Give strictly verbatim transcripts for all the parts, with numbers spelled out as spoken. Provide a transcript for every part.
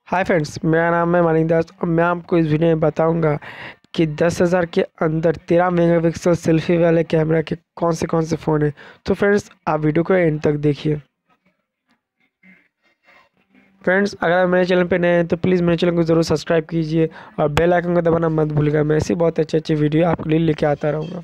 Hi friends, मेरा नाम है मानिक दास और मैं आपको इस वीडियो में बताऊंगा कि दस हज़ार के अंदर तेरह मेगापिक्सल सेल्फी वाले कैमरा के कौन से कौन से फ़ोन हैं। तो फ्रेंड्स, आप वीडियो को एंड तक देखिए। फ्रेंड्स, अगर आप मेरे चैनल पे नए हैं तो प्लीज़ मेरे चैनल को ज़रूर सब्सक्राइब कीजिए और बेल आइकन को दबाना मत भूलिएगा। मैं ऐसी बहुत अच्छी अच्छी वीडियो आपके लिए लेके आता रहूँगा।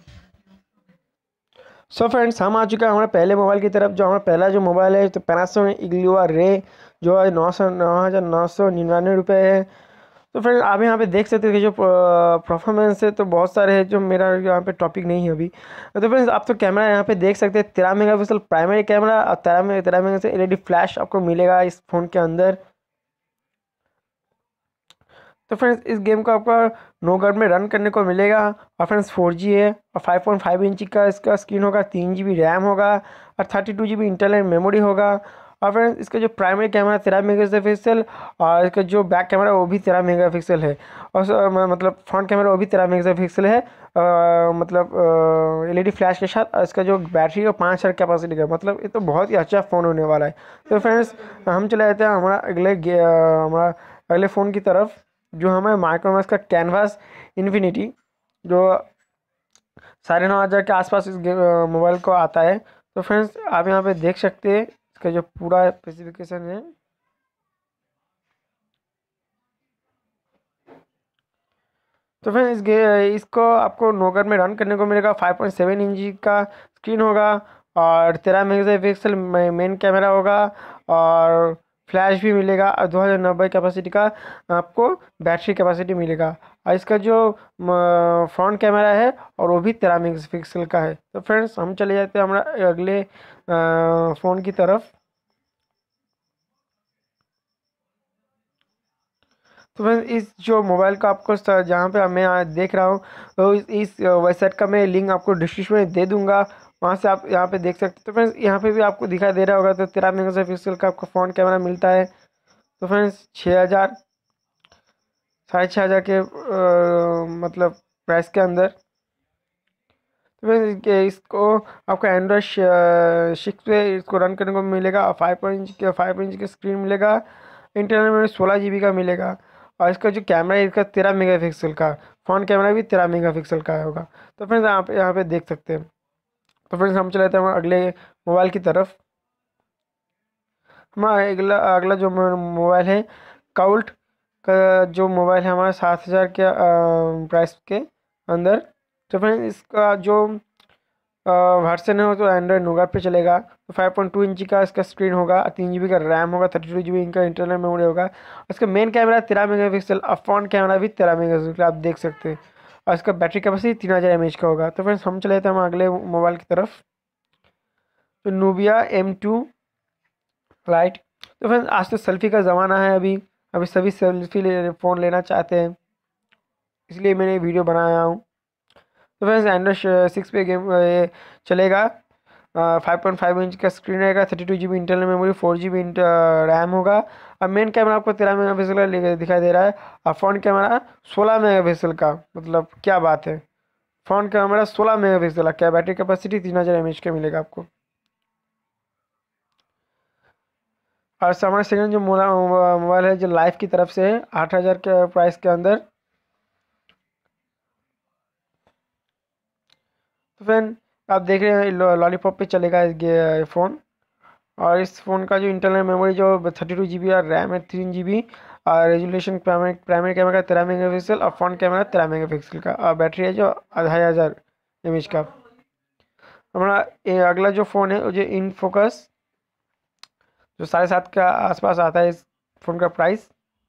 सो फ्रेंड्स, हम आ चुके हैं हमारे पहले मोबाइल की तरफ। जो हमारा पहला जो मोबाइल है तो पैनासोनिक इग्लियो रे, जो है नौ सौ नौ हज़ार नौ सौ निन्यानवे रुपये है। तो फ्रेंड्स, आप यहाँ पे देख सकते हो कि जो परफॉर्मेंस है तो बहुत सारे हैं, जो मेरा यहाँ पे टॉपिक नहीं है अभी। तो फ्रेंड्स, आप तो कैमरा यहाँ पे देख सकते हैं, तेरह मेगापिक्सल प्राइमरी कैमरा और तेरह में तेरह मेगापिक्सल एलईडी फ्लैश आपको मिलेगा इस फ़ोन के अंदर। तो फ्रेंड्स, इस गेम को आपको नोगट में रन करने को मिलेगा। और फ्रेंड्स, फोर जी है और फाइव पॉइंट फाइव इंच का इसका स्क्रीन होगा, तीन जी बी रैम होगा और thirty two G B internal memory होगा। और फ्रेंड्स, इसका जो प्राइमरी कैमरा तेरह मेगा पिक्सल और इसका जो बैक कैमरा वो भी तेरह मेगा पिक्सल है। और स- मतलब फ्रंट कैमरा वो भी तेरह मेगा पिक्सल है। अ, मतलब एलईडी फ्लैश के साथ। और इसका जो बैटरी है पाँच हज़ार कैपेसिटी का, मतलब ये तो बहुत ही अच्छा फ़ोन होने वाला है। तो फ्रेंड्स, हम चले जाते हैं हमारा अगले गे- अ, हमारा अगले फ़ोन की तरफ, जो हमें माइक्रोमैक्स का कैनवास इन्फिनिटी, जो साढ़े नौ हज़ार के आसपास इस मोबाइल को आता है। तो फ्रेंड्स, आप यहाँ पे देख सकते हैं इसका जो पूरा स्पेसिफिकेशन है। तो फ्रेंड्स, इस गे- इसको आपको नोगट में रन करने को मिलेगा। फाइव पॉइंट सेवन इंच का स्क्रीन होगा और तेरह मेगा पिक्सल मेन कैमरा होगा और फ्लैश भी मिलेगा और दो हज़ार नब्बे कैपेसिटी का आपको बैटरी कैपेसिटी मिलेगा। और इसका जो फ्रंट कैमरा है और वो भी तेरह मेगा पिक्सल का है। तो फ्रेंड्स, हम चले जाते हैं हमारा अगले फ़ोन की तरफ। तो फ्रेंड्स, इस जो मोबाइल का आपको स- जहाँ पे मैं आज देख रहा हूँ, तो इस, इस वेबसाइट का मैं लिंक आपको डिस्क्रिप्शन में दे दूंगा। वहाँ से आप यहाँ पे देख सकते हैं। तो फ्रेंड्स, यहाँ पे भी आपको दिखाई दे रहा होगा, तो तेरह मेगा पिक्सल का आपको फ्रंट कैमरा मिलता है। तो फ्रेंड्स, छः हज़ार साढ़े छः हज़ार के अ, मतलब प्राइस के अंदर। तो फ्रेंड्स, ये इसको आपको एंड्रॉयड सिक्स पे इसको रन करने को मिलेगा और फाइव इंच के फाइव इंच का स्क्रीन मिलेगा। इंटरनल मेमोरी सोलह जी बी का मिलेगा। और इसका जो कैमरा है इसका तेरह मेगा पिक्सल का, फ्रंट कैमरा भी तेरह मेगा पिक्सल का होगा। तो फ्रेंड्स, आप यहाँ पे देख सकते हैं। तो फ्रेंड्स, हम चले जाते हैं हमारे अगले मोबाइल की तरफ। हमारा अगला अगला जो मोबाइल है, काउल्ट का जो मोबाइल है हमारा सात हज़ार के प्राइस के अंदर। तो फ्रेंड्स, इसका जो वर्सन है वो तो एंड्रॉयड नोगाट पे चलेगा। तो फाइव पॉइंट टू इंच का इसका स्क्रीन होगा, तीन जी बी का रैम होगा, थर्टी टू जी बी इनका इंटरनल मेमोरी होगा। इसका मेन कैमरा तेरह मेगा पिक्सल और फ्रंट कैमरा भी तेरह मेगा पिक्सल आप देख सकते हैं। और इसका बैटरी कैपेसिटी तीन हज़ार एम एच का होगा। तो फ्रेंड्स, हम चले जाते हैं हम अगले मोबाइल की तरफ, तो नूबिया एम टू लाइट। तो फ्रेंड्स, आज तो सेल्फी का ज़माना है। अभी अभी सभी सेल्फी ले फ़ोन लेना चाहते हैं, इसलिए मैंने ये वीडियो बनाया हूँ। तो फ्रेंड्स, एंड्रॉइड सिक्स पे गेम ये चलेगा। फाइव पॉइंट फाइव इंच का स्क्रीन रहेगा, thirty two G B internal memory, four G B RAM होगा। और मेन कैमरा आपको तेरह मेगा पिक्सल का ले- दिखाई दे रहा है। और फ्रंट कैमरा सोलह मेगा पिक्सल का, मतलब क्या बात है। फ्रंट कैमरा सोलह मेगा पिक्सल का, क्या बैटरी कैपेसिटी तीन हज़ार एम एच का मिलेगा आपको। और हमारा सेकंड जो मोबाइल है जो लाइफ की तरफ से है, आठ हज़ार के प्राइस के अंदर। तो फ्रेंड, आप देख रहे हैं लॉलीपॉप पे चलेगा ये फ़ोन। और इस फ़ोन का जो इंटरनल मेमोरी जो थर्टी टू जी बी और रैम है तीन जी बी। और रेजोल्यूशन प्राइमरी प्राइमरी कैमरा का तेरह मेगा पिक्सल और फ्रंट कैमरा तेरह मेगा पिक्सल का। और बैटरी है जो ढाई हज़ार एम एच का। हमारा ये अगला जो फ़ोन है वो जो इन फोकस, जो साढ़े सात के आसपास आता है इस फ़ोन का प्राइस।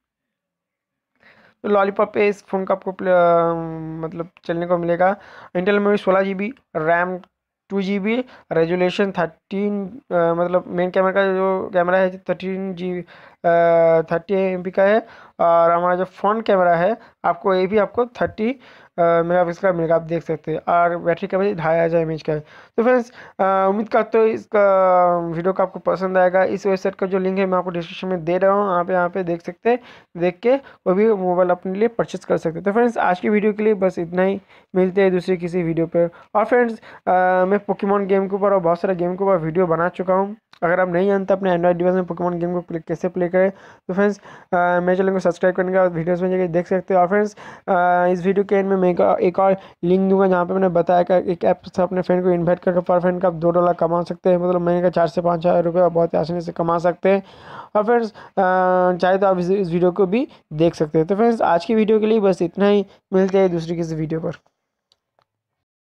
तो लॉलीपॉप पे इस फ़ोन का आपको प्ले- अ, मतलब चलने को मिलेगा। इंटेल मेमोरी सोलह G B, RAM two G B, resolution thirteen, मतलब मेन कैमरा का जो कैमरा है thirteen G thirty M P का है। और हमारा जो फ्रंट कैमरा है आपको ये भी आपको थर्टी मेगा पिक्सल का मिलेगा, आप देख सकते हैं। और बैटरी कैपेसिटी ढाई हज़ार एम एच का है। तो फ्रेंड्स, उम्मीद करते हो इसका वीडियो का आपको पसंद आएगा। इस वेबसाइट का जो लिंक है मैं आपको डिस्क्रिप्शन में दे रहा हूँ, आप यहाँ पे देख सकते हैं। देख के वो भी मोबाइल अपने लिए परचेस कर सकते हैं। तो फ्रेंड्स, आज की वीडियो के लिए बस इतना ही। मिलते हैं दूसरी किसी वीडियो पर। और फ्रेंड्स, मैं पोकेमॉन गेम के ऊपर और बहुत सारे गेम के ऊपर वीडियो बना चुका हूँ, अगर आप नहीं जानते अपने एंड्रॉइड डिवाइस में पोकेमॉन गेम को प्ले, कैसे प्ले करें, तो फ्रेंड्स मेरे चैनल को सब्सक्राइब करने के बाद वीडियोस में जाकर देख सकते हो। और फ्रेंड्स इस वीडियो के एंड में मैं एक, एक और लिंक दूंगा जहाँ पे मैंने बताया कि एक ऐप से अपने फ्रेंड को इन्वाइट करके पर फ्रेंड का आप दो डॉलर कमा सकते हैं, मतलब महीने का चार से पाँच हज़ार रुपये बहुत आसानी से कमा सकते हैं। और फ्रेंड्स चाहे तो आप इस, इस वीडियो को भी देख सकते हैं। तो फ्रेंड्स आज की वीडियो के लिए बस इतना ही, मिलते हैं दूसरी किसी वीडियो पर।